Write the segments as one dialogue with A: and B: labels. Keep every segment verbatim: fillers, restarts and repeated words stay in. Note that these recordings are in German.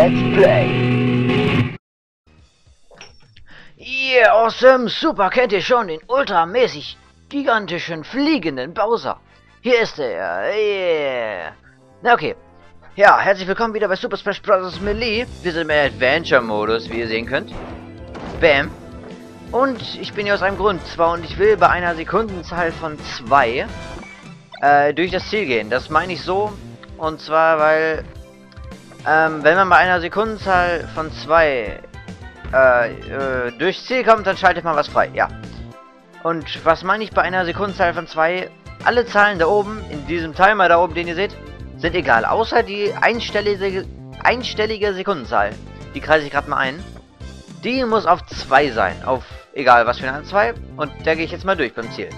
A: Let's Play. Yeah, awesome, super, kennt ihr schon den ultramäßig gigantischen fliegenden Bowser? Hier ist er, yeah. Na okay, ja, herzlich willkommen wieder bei Super Smash Bros. Melee. Wir sind im Adventure-Modus, wie ihr sehen könnt. Bam. Und ich bin hier aus einem Grund, zwar und ich will bei einer Sekundenzahl von zwei äh, durch das Ziel gehen. Das meine ich so, und zwar, weil ähm, wenn man bei einer Sekundenzahl von zwei äh, äh, durchs Ziel kommt, dann schaltet man was frei, ja. Und was meine ich bei einer Sekundenzahl von zwei? Alle Zahlen da oben, in diesem Timer da oben, den ihr seht, sind egal, außer die einstellige, einstellige Sekundenzahl. Die kreise ich gerade mal ein. Die muss auf zwei sein, auf egal was für eine zwei. Und da gehe ich jetzt mal durch beim Ziel.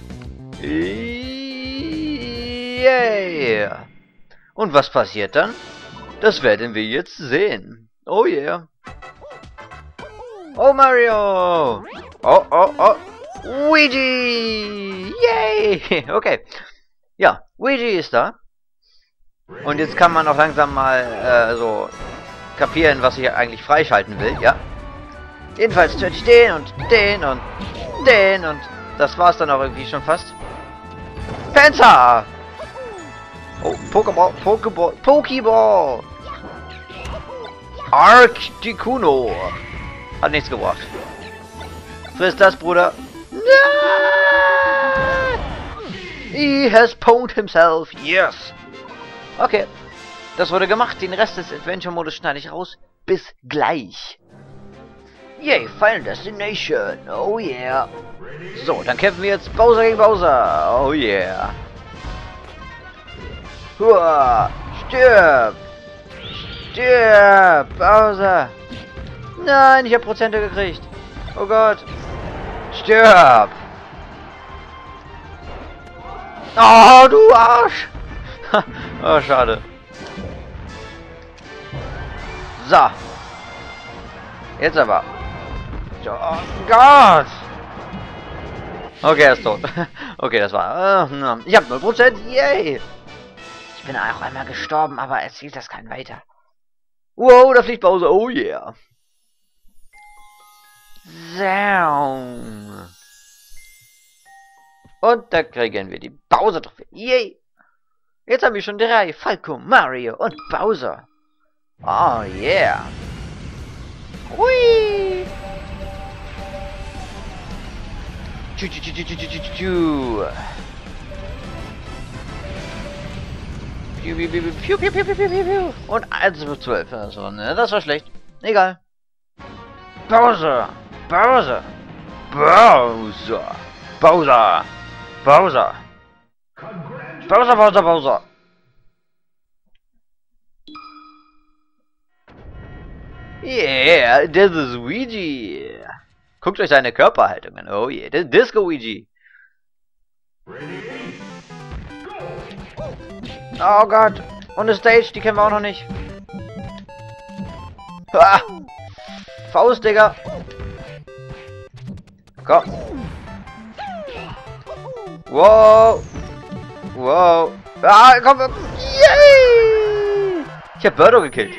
A: Yeah. Und was passiert dann? Das werden wir jetzt sehen. Oh yeah. Oh Mario. Oh, oh, oh. Luigi. Yay. Okay. Ja, Luigi ist da. Und jetzt kann man auch langsam mal äh, so kapieren, was ich eigentlich freischalten will, ja. Jedenfalls töte ich den und den und den und das war's dann auch irgendwie schon fast. Panzer! Oh, Pokéball, Pokéball, Pokéball! Arcticuno! Hat nichts gebracht. Friss das, Bruder. No! He has pwned himself, yes! Okay, das wurde gemacht. Den Rest des Adventure-Modus schneide ich raus. Bis gleich. Yay, Final Destination. Oh yeah. So, dann kämpfen wir jetzt Bowser gegen Bowser. Oh yeah. Hua, stirb. Stirb, Bowser. Nein, ich habe Prozente gekriegt. Oh Gott. Stirb. Oh, du Arsch. Oh, schade. So. Jetzt aber. Oh Gott. Okay, er ist tot. Okay, das war... Uh, ich habe null Prozent. Yay. Ich bin auch einmal gestorben, aber erzählt das kein weiter. Wow, da fliegt Bowser. Oh yeah. Sound. Und da kriegen wir die Bowser-Trophäe. Yay. Jetzt haben wir schon drei. Falco, Mario und Bowser. Oh yeah. Hui. Tschu, tschu, tschu, tschu, tschu, tschu, tschu. Piu, piu, piu, piu, piu, piu, piu, piu, piu. Und eins zu zwölf. Also, ne, das war schlecht. Egal. Bowser. Bowser. Bowser. Bowser. Bowser. Bowser, Bowser, Bowser. Yeah, das ist Luigi. Guckt euch seine Körperhaltung an. Oh yeah, das ist Disco Luigi. Oh Gott. Und eine Stage, die kennen wir auch noch nicht. Ah. Faust, Digga. Komm. Wow. Wow. Ah, komm. Yay. Ich hab Birdo gekillt.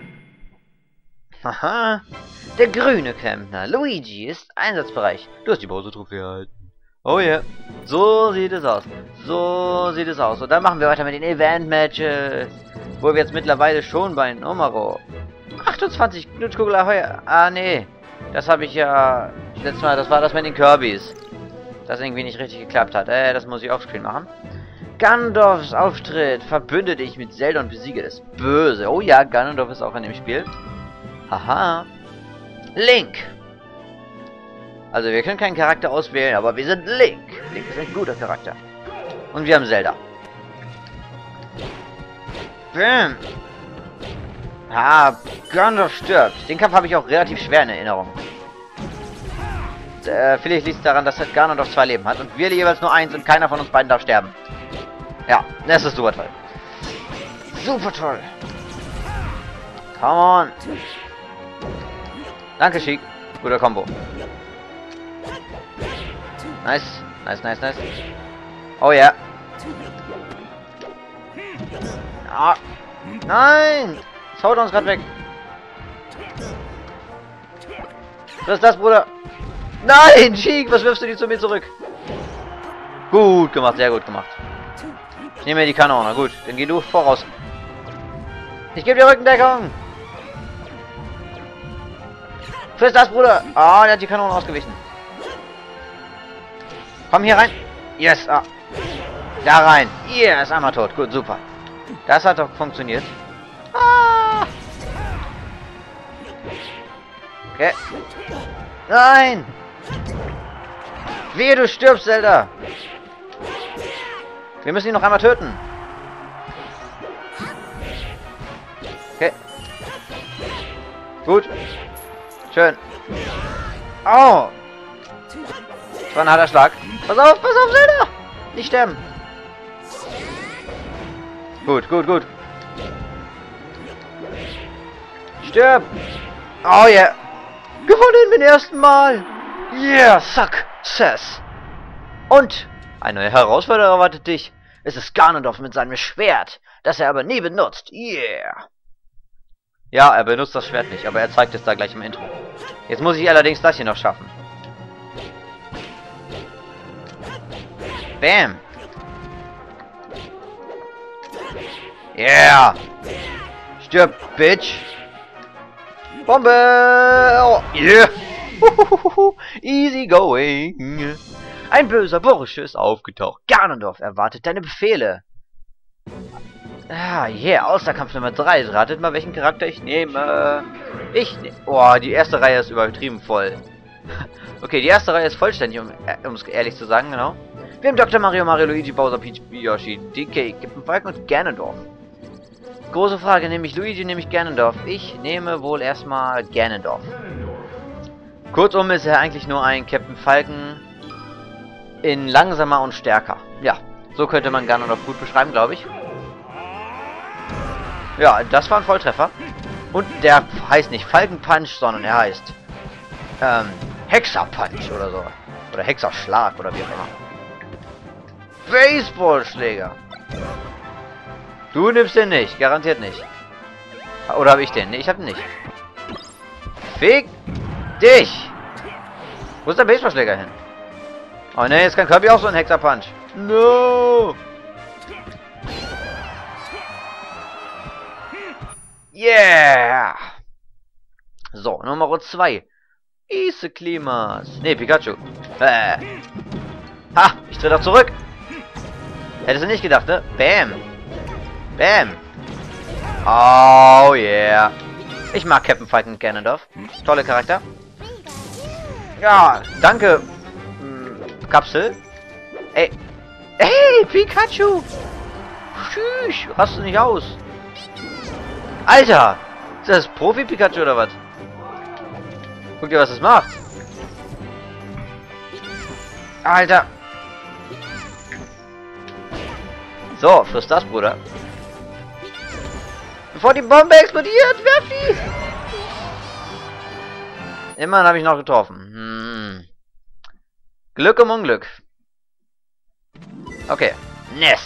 A: Haha. Der grüne Klempner. Luigi ist einsatzbereit. Du hast die Bowser-Trophäe erhalten. Oh yeah. So sieht es aus. So sieht es aus. Und dann machen wir weiter mit den Event-Matches. Wo wir jetzt mittlerweile schon bei Numero achtundzwanzig Knutschkugel Ahoi. Ah, nee. Das habe ich ja letztes Mal. Das war das mit den Kirbys. Das irgendwie nicht richtig geklappt hat. Äh, das muss ich offscreen machen. Ganondorfs Auftritt. Verbünde dich mit Zelda und besiege das Böse. Oh ja, Ganondorf ist auch in dem Spiel. Haha. Link. Also wir können keinen Charakter auswählen, aber wir sind Link. Link ist ein guter Charakter. Und wir haben Zelda. Bam. Ah, Ganondorf stirbt. Den Kampf habe ich auch relativ schwer in Erinnerung. Äh, vielleicht liegt es daran, dass Ganondorf zwei Leben hat und wir jeweils nur eins und keiner von uns beiden darf sterben. Ja, das ist super toll. Super toll. Come on. Danke, Sheik. Guter Combo. Nice. Nice, nice, nice. Oh ja. Ah. Nein! Das haut uns gerade weg. Was ist das, Bruder? Nein, Sheik, was wirfst du die zu mir zurück? Gut gemacht, sehr gut gemacht. Ich nehme mir die Kanone, gut. Dann geh du voraus. Ich gebe dir Rückendeckung. Friss das, Bruder. Ah, oh, der hat die Kanone ausgewichen. Komm hier rein. Yes, ah. Da rein. Yes, einmal tot. Gut, super. Das hat doch funktioniert. Ah. Okay. Nein. Wehe, du stirbst, Zelda. Wir müssen ihn noch einmal töten. Okay. Gut. Schön. Oh. Das war ein harter Schlag. Pass auf, pass auf, Zelda. Nicht sterben. Gut, gut, gut. Stirb. Oh yeah. Gewonnen beim ersten Mal. Yeah, Success. Und eine neue Herausforderung erwartet dich. Es ist Ganondorf mit seinem Schwert, das er aber nie benutzt. Yeah. Ja, er benutzt das Schwert nicht, aber er zeigt es da gleich im Intro. Jetzt muss ich allerdings das hier noch schaffen. Bam. Yeah. Stirb, Bitch. Bombe. Oh, yeah. Easy going. Ein böser Bursche ist aufgetaucht. Ganondorf erwartet deine Befehle. Ah, yeah. Außerkampf Nummer drei. Ratet mal, welchen Charakter ich nehme. Ich nehme... Oh, die erste Reihe ist übertrieben voll. Okay, die erste Reihe ist vollständig, um es ehrlich zu sagen, genau. Wir haben Doktor Mario, Mario, Luigi, Bowser, Peach, Yoshi, D K, Captain Falcon und Ganondorf. Große Frage, nehme ich Luigi, nehme ich Ganondorf? Ich nehme wohl erstmal Ganondorf. Kurzum ist er eigentlich nur ein Captain Falcon in langsamer und stärker. Ja, so könnte man Ganondorf gut beschreiben, glaube ich. Ja, das war ein Volltreffer. Und der heißt nicht Falcon Punch, sondern er heißt ähm, Hexer Punch oder so. Oder Hexerschlag oder wie auch immer. Baseballschläger. Du nimmst den nicht, garantiert nicht. Oder habe ich den? Ne, ich habe den nicht. Fick dich! Wo ist der Baseballschläger hin? Oh ne, jetzt kann Kirby auch so einen Hexer-Punch. No! Yeah! So, Nummer zwei. Ise Klimas. Ne, Pikachu. Äh. Ha, ich trete auch zurück. Hättest du nicht gedacht, ne? Bam. Bam. Oh yeah. Ich mag Captain Falcon Ganondorf. Tolle Charakter. Ja, danke. Hm, Kapsel. Ey. Ey, Pikachu. Tschüss. Rast du nicht aus. Alter. Ist das Profi-Pikachu oder was? Guck dir, was das macht. Alter. So, friss das, Bruder. Bevor die Bombe explodiert, werf die! Immerhin habe ich noch getroffen. Hm. Glück um Unglück. Okay. Ness.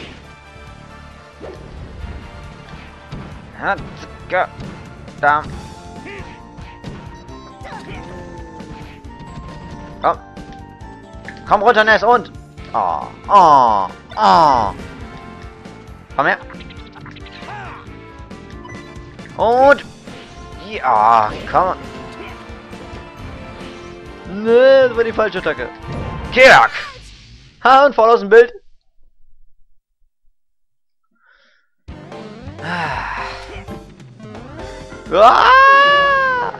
A: Da. Komm. Komm runter, Ness, und. Oh, oh, oh. Komm her. Und. Ja, komm. Ne, das war die falsche Attacke. Kirk! Ha, und voll aus dem Bild. Ah.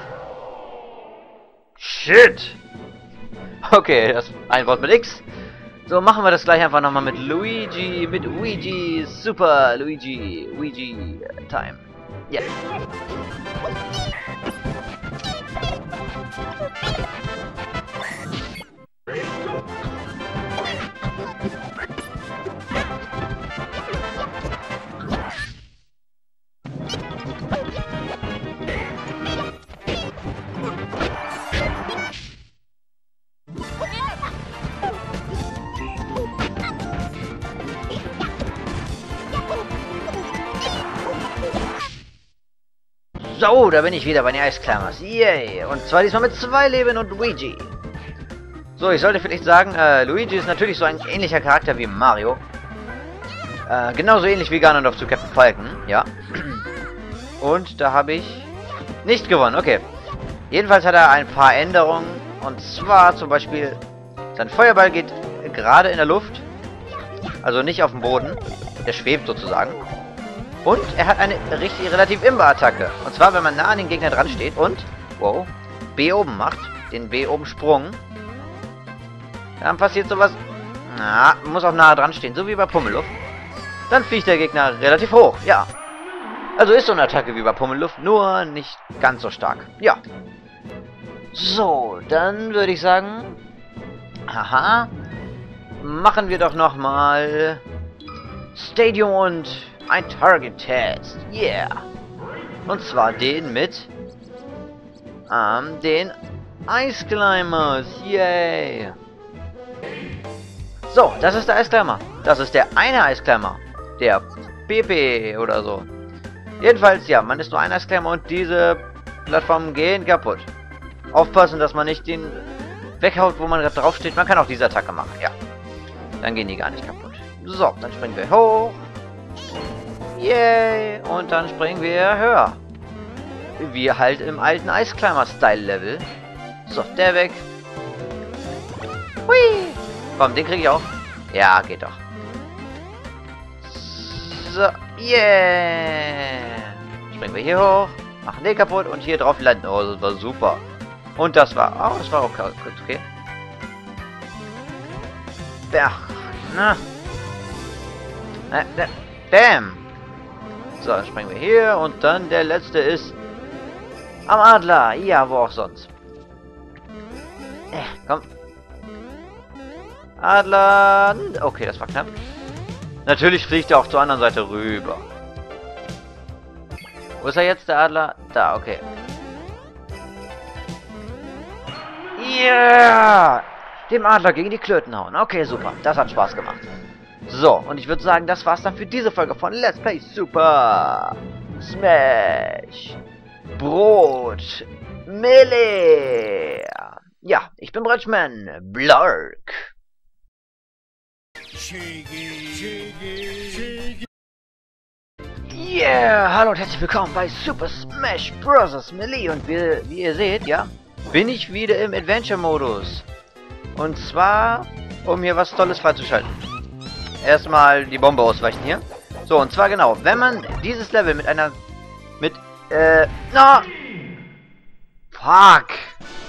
A: Shit! Okay, das ein Wort mit X. So, machen wir das gleich einfach nochmal mit Luigi, mit Luigi, Super Luigi, Luigi Time. Yes. So, da bin ich wieder bei den Ice Climbers. Yay! Und zwar diesmal mit zwei Leben und Luigi. So, ich sollte vielleicht sagen, äh, Luigi ist natürlich so ein ähnlicher Charakter wie Mario. Äh, genauso ähnlich wie Ganondorf zu Captain Falcon, ja. Und da habe ich nicht gewonnen, okay. Jedenfalls hat er ein paar Änderungen. Und zwar zum Beispiel, sein Feuerball geht gerade in der Luft. Also nicht auf dem Boden. Der schwebt sozusagen. Und er hat eine richtig relativ Imba-Attacke. Und zwar, wenn man nah an den Gegner dran steht und, wow, B oben macht. Den B oben Sprung. Dann passiert sowas. Na, man muss auch nah dran stehen, so wie bei Pummeluft. Dann fliegt der Gegner relativ hoch, ja. Also ist so eine Attacke wie bei Pummeluft, nur nicht ganz so stark. Ja. So, dann würde ich sagen, haha, machen wir doch nochmal Stadium und ein Target-Test. Yeah. Und zwar den mit ähm, den Ice Climbers. Yay. So, das ist der Ice Climber. Das ist der eine Ice Climber. Der P P oder so. Jedenfalls, ja, man ist nur ein Ice Climber und diese Plattformen gehen kaputt. Aufpassen, dass man nicht den weghaut, wo man gerade drauf steht. Man kann auch diese Attacke machen, ja. Dann gehen die gar nicht kaputt. So, dann springen wir hoch. Yay! Und dann springen wir höher. Wie halt im alten Ice Climber Style Level. So, der weg. Hui! Komm, den kriege ich auch. Ja, geht doch. So, yeah! Springen wir hier hoch, machen den kaputt und hier drauf landen. Oh, das war super. Und das war... Oh, das war okay. okay. Ach, na. Äh, Bam! So, dann springen wir hier und dann der letzte ist am Adler. Ja, wo auch sonst. Äh, komm. Adler. Okay, das war knapp. Natürlich fliegt er auch zur anderen Seite rüber. Wo ist er jetzt, der Adler? Da, okay. Yeah! Dem Adler gegen die Klöten hauen. Okay, super. Das hat Spaß gemacht. So, und ich würde sagen, das war's dann für diese Folge von Let's Play Super Smash Brot Melee. Ja, ich bin Bretschmann Blark. Yeah, hallo und herzlich willkommen bei Super Smash Bros. Melee. Und wie, wie ihr seht, ja, bin ich wieder im Adventure-Modus. Und zwar, um hier was Tolles freizuschalten. Erstmal die Bombe ausweichen hier. So, und zwar genau, wenn man dieses Level mit einer... Mit, äh, na... Fuck!